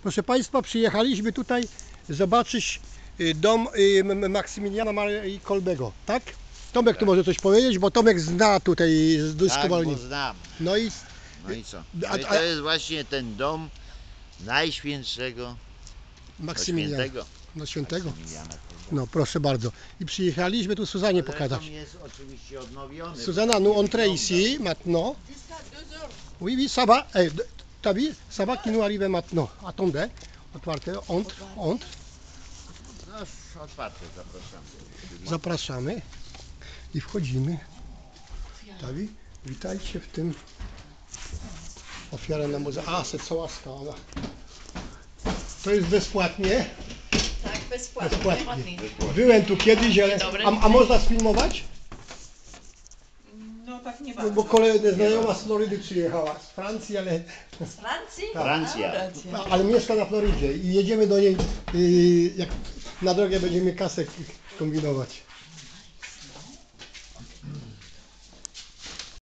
Proszę Państwa, przyjechaliśmy tutaj zobaczyć dom Maksymiliana Marii Kolbego, tak? Tomek tu może coś powiedzieć, bo Tomek zna tutaj z Tak, bo Kowalni. znam. No i Co? No i to jest właśnie ten dom Najświętszego Maksymiliana. Świętego. No świętego. Maksymiliana Kolbego. No proszę bardzo. I przyjechaliśmy tu Suzanie Zresztą pokazać. jest oczywiście odnowiony. Suzana, nous entrons ici maintenant. Oui, oui, ça va. T'as vu? Ça va qui nous arrive maintenant. Attendez. Otwarte. Entre. No, otwarte, zapraszamy. Zapraszamy i wchodzimy. Tawi, witajcie w tym. Ofiara na muzeum. A, se cała skala. To jest bezpłatnie. Tak, bezpłatnie. Bezpłatnie. Byłem tu kiedyś, ale... A można sfilmować? No tak nie No, bardzo. bo kolejna znajoma z Florydy przyjechała. Z Francji, ale... Z Francji? Francja. Ale mieszka na Florydzie i jedziemy do niej, jak na drogę będziemy kasę kombinować.